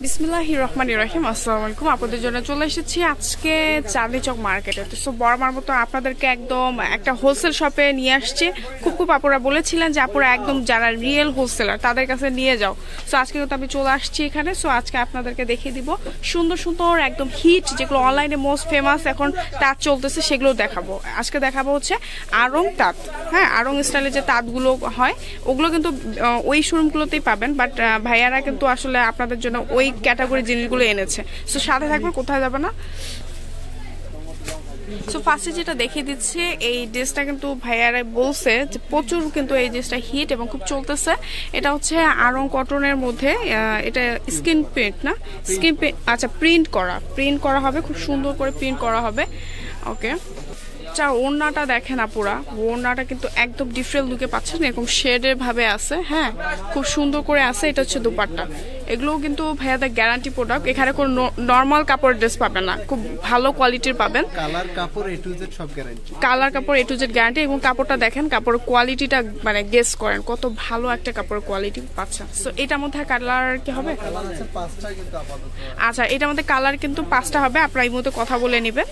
বিসমিল্লাহির রহমানির রহিম। আসসালামু আলাইকুম। আপনাদের জন্য চলে এসেছি আজকে চাঁদনী চক মার্কেটে। তো বরাবর মতো আপনাদেরকে একদম একটা হোলসেল শপে নিয়ে আসছি। খুব আপুরা বলেছিলেন যে আপুরা একদম যারা রিয়েল হোলসেলার তাদের কাছে নিয়ে যাও। সো আজকে কিন্তু আমি চলে আসছি এখানে। সো আজকে আপনাদেরকে দেখিয়ে দিব সুন্দর সুন্দর একদম হিট যেগুলো অনলাইনে মোস্ট ফেমাস এখন তাঁত চলতেছে সেগুলো দেখাবো। আজকে দেখাবো হচ্ছে আড়ং তাঁত। হ্যাঁ, আড়ং স্টাইলের যে তাঁতগুলো হয় ওগুলো কিন্তু ওই শোরুমগুলোতেই পাবেন, বাট ভাইয়ারা কিন্তু আসলে আপনাদের জন্য ওই ক্যাটাগরি জিনিসগুলো এনেছে। সো সাথে থাকবে, কোথায় যাবে না। সো ফার্স্টে যেটা দেখিয়ে দিচ্ছে এই ড্রেসটা কিন্তু ভাইয়ারা বলছে যে প্রচুর কিন্তু এই ড্রেসটা হিট এবং খুব চলতেছে। এটা হচ্ছে আড়ং কটনের মধ্যে, এটা স্কিন প্রিন্ট না, স্কিন আচ্ছা প্রিন্ট করা হবে, খুব সুন্দর করে প্রিন্ট করা হবে। ওকে, ওড়নাটা দেখেন আপুরা, ওড়নাটা কিন্তু একদম ডিফারেন্ট লুকে পাচ্ছেন, এরকম শেডের ভাবে আছে। হ্যাঁ, খুব সুন্দর করে আছে। এটা হচ্ছে দুপাট্টা। এগুলোও কিন্তু ভাইয়াদের গ্যারান্টি প্রোডাক্ট। এখানে কোনো নর্মাল কাপড়ের ড্রেস পাবেন না, খুব ভালো কোয়ালিটির পাবেন। কালার কাপড় এ টু জেড সব গ্যারান্টি, কালার কাপড় এ টু জেড গ্যারান্টি। এবং কাপড়টা দেখেন, কাপড়ের কোয়ালিটিটা মানে গেস করেন কত ভালো একটা কাপড়ের কোয়ালিটি পাচ্ছেন। সো এটার মধ্যে কালার কি হবে? আচ্ছা, এটার মধ্যে কালার কিন্তু 5টা হবে। আপনারা এই মধ্যে কথা বলে নেবেন।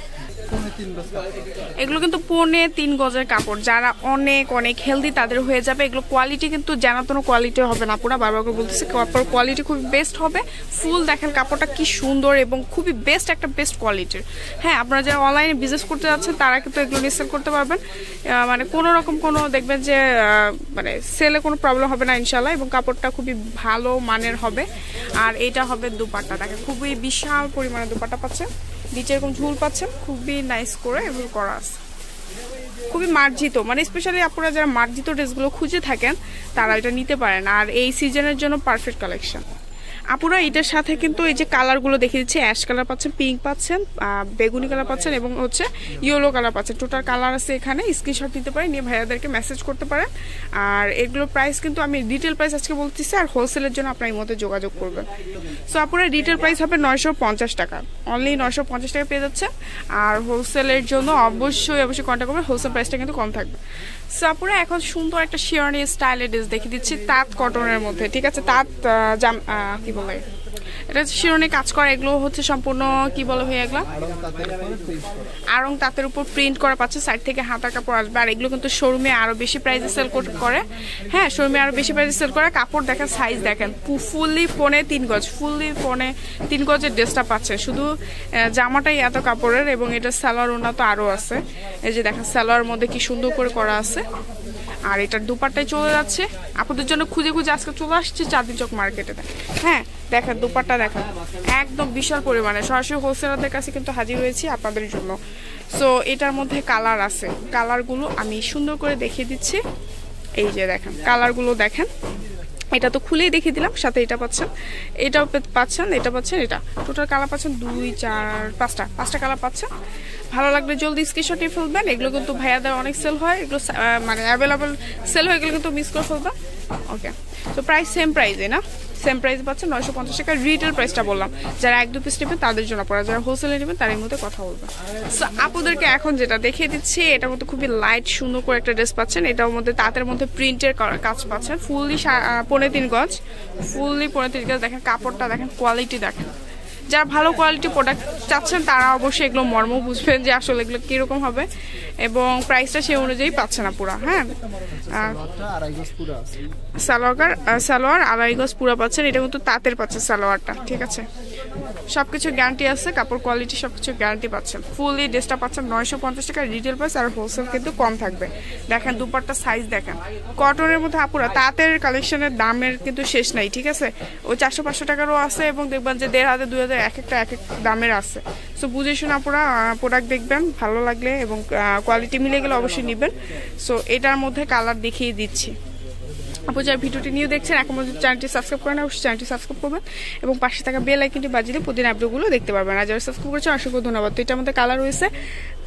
এগুলো কিন্তু 3.5 গজের কাপড়। যারা অনেক অনেক হেলদি তাদের হয়ে যাবে। এগুলো কোয়ালিটি কিন্তু জানাতনো কোয়ালিটি হবে না, পুরো বারবার করে বলতেছি, কাপড় কোয়ালিটি খুবই বেস্ট হবে। ফুল দেখেন কাপড়টা কি সুন্দর এবং খুবই বেস্ট একটা বেস্ট কোয়ালিটির। হ্যাঁ, আপনারা যারা অনলাইনে বিজনেস করতে যাচ্ছেন তারা কিন্তু এগুলো নিয়ে সেল করতে পারবেন। মানে কোনো রকম কোনো দেখবেন যে মানে সেলে কোনো প্রবলেম হবে না ইনশাল্লাহ। এবং কাপড়টা খুবই ভালো মানের হবে। আর এটা হবে দুপাট্টা। দেখেন খুবই বিশাল পরিমাণে দুপাট্টা পাচ্ছেন, নিচে এরকম ঝুল পাচ্ছেন, খুবই নাইস করে এগুলো করা আছে, খুবই মার্জিত। মানে স্পেশালি আপনারা যারা মার্জিত ড্রেসগুলো খুঁজে থাকেন তারা এটা নিতে পারেন। আর এই সিজনের জন্য পারফেক্ট কালেকশন। আপুরা এটার সাথে কিন্তু এই যে কালারগুলো দেখিয়ে দিচ্ছে, অ্যাশ কালার পাচ্ছেন, পিঙ্ক পাচ্ছেন, বেগুনি কালার পাচ্ছেন এবং হচ্ছে ইয়েলো কালার পাচ্ছেন। টোটাল কালার আছে এখানে। স্ক্রিনশট নিতে পারেন, নিয়ে ভাইয়াদেরকে মেসেজ করতে পারেন। আর এগুলোর প্রাইস কিন্তু আমি ডিটেল প্রাইস আজকে বলতেছি, আর হোলসেলের জন্য আপনার এই মধ্যে যোগাযোগ করবেন। সো আপুরা রিটেল প্রাইস হবে 950 টাকা, অনলি 950 টাকা পেয়ে যাচ্ছে। আর হোলসেলের জন্য অবশ্যই কন্ট্যাক্ট করবেন, হোলসেল প্রাইসটা কিন্তু কম থাকবে। সো আপুরা এখন সুন্দর একটা শিরনি স্টাইলের ড্রেস দেখিয়ে দিচ্ছি তাঁত কটনের মধ্যে। ঠিক আছে, তাঁত কি বলে এটা শিরনি কাজ করা। এগুলো হচ্ছে সম্পূর্ণ কি বলে ভাই, এগুলো আড়ং তাঁতের উপর প্রিন্ট করা পাচ্ছে। সাইড থেকে হাতা কাপড় আসবে। আর এগুলো কিন্তু শোরুমে আরো বেশি প্রাইসে সেল করে। হ্যাঁ, শোরুমে আরো বেশি প্রাইসে সেল করে। কাপড় দেখেন, সাইজ দেখেন, ফুললি 3.5 গজ, ফুললি 3.5 গজের ড্রেসটা পাচ্ছে। শুধু জামাটাই এত কাপড়ের এবং এটা সালোয়ার ওনা তো আরো আছে। এই যে দেখেন সালোয়ার মধ্যে কি সুন্দর করে করা আছে। আর এটার দুপাট্টায় চলে যাচ্ছে আপনাদের জন্য খুঁজে আজকে চলে আসছে চাঁদনী চক মার্কেটে। হ্যাঁ, দেখেন দুপাট্টা দেখেন, একদম বিশাল পরিমাণে সরাসরি হোলসেলারদের কাছে কিন্তু হাজির হয়েছি আপনাদের জন্য। সো এটার মধ্যে কালার আছে, কালারগুলো আমি সুন্দর করে দেখিয়ে দিচ্ছি। এই যে দেখেন কালারগুলো দেখেন, এটা তো খুলেই দেখিয়ে দিলাম। সাথে এটা পাচ্ছেন, এটাও পাচ্ছেন, এটা পাচ্ছেন, এটা টোটাল কালার পাচ্ছেন 2 4 5টা কালার পাচ্ছেন। ভালো লাগলে জলদি স্ক্রিনশট নিয়ে ফেলবেন। এগুলো কিন্তু ভাইয়াদের অনেক সেল হয়, এগুলো মানে অ্যাভেলেবল সেল হয়ে গেলে কিন্তু মিস করে ফেলবেন। ওকে, তো প্রাইস সেম প্রাইসে না, সেম প্রাইস পাচ্ছেন 950 টাকা। রিটেল প্রাইসটা বললাম, যারা 1-2 পিস নেবেন তাদের জন্য পড়া, যারা হোলসেলে নেবেন তার এই মধ্যে কথা বলবেন। সো আপনাদেরকে এখন যেটা দেখিয়ে দিচ্ছি এটার মধ্যে খুবই লাইট সুন্দর করে একটা ড্রেস পাচ্ছেন। এটার মধ্যে তাঁতের মধ্যে প্রিন্টের কাজ পাচ্ছেন, ফুললি 3.5 গজ, ফুললি 3.5 গজ। দেখেন কাপড়টা দেখেন, কোয়ালিটি দেখেন। যারা ভালো কোয়ালিটি প্রোডাক্ট চাচ্ছেন তারা অবশ্যই এগুলো মর্ম বুঝবেন যে আসলে এগুলো কীরকম হবে এবং প্রাইসটা সেই অনুযায়ী পাচ্ছে না পুরা। হ্যাঁ, সালোয়ার 2.5 গজ পুরা পাচ্ছেন। এটা কিন্তু তাঁতের পাচ্ছেন সালোয়ারটা। ঠিক আছে, সবকিছু গ্যারান্টি আছে, কাপড় কোয়ালিটি সবকিছু গ্যারান্টি পাচ্ছেন। ফুললি ড্রেসটা পাচ্ছেন 950 টাকা রিটেল প্রাইস। আর হোলসেল কিন্তু কম থাকবে। দেখেন দুপাট্টা সাইজ দেখেন, কটনের মধ্যে আপুরা তাঁতের কালেকশনের দামের কিন্তু শেষ নাই। ঠিক আছে, ওই 400-500 টাকারও আছে এবং দেখবেন যে 1500 2000 এক একটা দামের আছে। সো বুঝে শুনে আপুরা প্রোডাক্ট দেখবেন, ভালো লাগলে এবং কোয়ালিটি মিলে গেলে অবশ্যই নেবেন। সো এটার মধ্যে কালার দেখিয়ে দিচ্ছি। আপু যারা ভিডিওটি নিয়ে দেখছেন এখন যদি চ্যানেলটি সাবস্ক্রাইব করেন অবশ্যই চ্যানেলটি সাবস্ক্রাইব করবেন এবং পাশে থাকা বেল আইকনটি বাজিয়ে প্রতিদিন আপডেটগুলো দেখতে পারবেন। আর যারা সাবস্ক্রাইব করেছেন অসংখ্য ধন্যবাদ। তো এটার মধ্যে কালার রয়েছে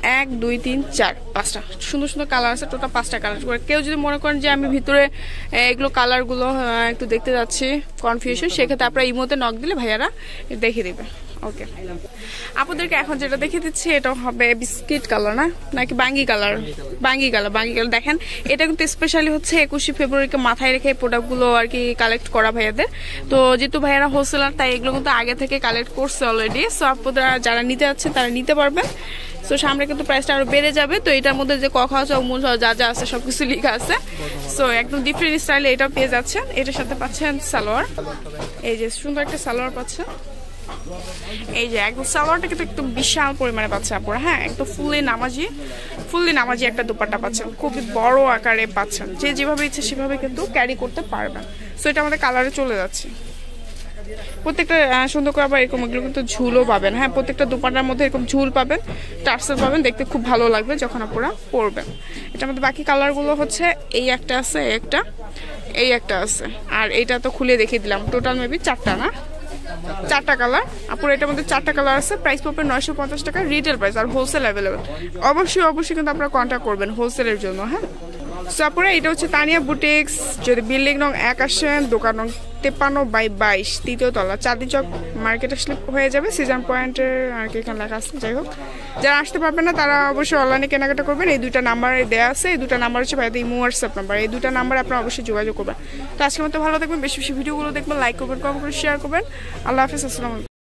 1 2 3 4 5টা সুন্দর সুন্দর কালার আছে, টোটাল 5টা কালার করে। কেউ যদি মনে করেন যে আমি ভিতরে এগুলো কালারগুলো একটু দেখতে যাচ্ছি কনফিউশন, সেক্ষেত্রে আপনারা ইমোতে নক দিলে ভাইয়ারা দেখিয়ে দেবে। ওকে, আপনাদেরকে এখন যেটা দেখিয়ে দিচ্ছি এটা হবে বিস্কিট কালার না নাকি বাঙ্গি কালার? বাঙ্গি কালার দেখেন, এটা কিন্তু স্পেশালি হচ্ছে 21 ফেব্রুয়ারিকে মাথায় রেখে প্রোডাক্টগুলো আর কি কালেক্ট করা ভাইয়াদের। তো যেহেতু ভাইয়ারা হোলসেলার তাই এগুলো কিন্তু আগে থেকে কালেক্ট করছে অলরেডি। সো আপনারা যারা নিতে যাচ্ছে তারা নিতে পারবেন। সো সামনে কিন্তু প্রাইসটা আরো বেড়ে যাবে। তো এটার মধ্যে যে ক খ চ মূল যা যা আছে সবকিছু লেখা আছে। সো একদম ডিফারেন্ট স্টাইলে এটাও পেয়ে যাচ্ছেন। এটার সাথে পাচ্ছেন সালোয়ার, এই যে সুন্দর একটা সালোয়ার পাচ্ছেন। এই যে একদম সালোয়ারটা কিন্তু একদম বিশাল পরিমাণে পাচ্ছে আপনারা। হ্যাঁ, একদম ফুললি নামাজি একটা দুপাট্টা পাচ্ছেন, খুবই বড় আকারে পাচ্ছেন। যে যেভাবে ইচ্ছে সেভাবে কিন্তু ক্যারি করতে পারবেন। সো এটা আমাদের কালারে চলে যাচ্ছে। প্রত্যেকটা সুন্দর করে আবার এরকম এগুলো কিন্তু ঝুলও পাবেন। হ্যাঁ, প্রত্যেকটা দুপাট্টার মধ্যে এরকম ঝুল পাবেন, টার্সেল পাবেন, দেখতে খুব ভালো লাগবে যখন আপনারা পরবেন। এটার মধ্যে বাকি কালারগুলো হচ্ছে এই একটা আছে, এই একটা আছে, আর এইটা তো খুলে দেখিয়ে দিলাম। টোটাল মেবি 4টা না, 4টা কালার। আপুর এটার মধ্যে 4টা কালার আছে। প্রাইস পাবেন 950 টাকা রিটেল প্রাইস, আর হোলসেল অ্যাভেলেবেল। অবশ্যই কিন্তু আপনারা কন্ট্যাক্ট করবেন হোলসেলের জন্য। হ্যাঁ, সো আপুরা এটা হচ্ছে তানিয়া বুটিক্স। যদি বিল্ডিং নং 1 আসেন, দোকান নং 53/22, 3য় তলা, চাঁদনি চক মার্কেট আসলে হয়ে যাবে। সিজন পয়েন্টের আর কি এখানে লেখা আছে। যাই হোক, যারা আসতে পারবেন না তারা অবশ্যই অনলাইনে কেনাকাটা করবেন। এই 2টা নাম্বার দেওয়া আছে, এই 2টা নাম্বার হচ্ছে ভাইদের ইমো হোয়াটসঅ্যাপ নাম্বার। এই 2টা নাম্বার আপনারা অবশ্যই যোগাযোগ করবেন। তো আজকের মতো ভালো থাকবেন, বেশি বেশি ভিডিওগুলো দেখবেন, লাইক করবেন, কমেন্ট করে শেয়ার করবেন। আল্লাহ হাফিজ, আসসালামু আলাইকুম।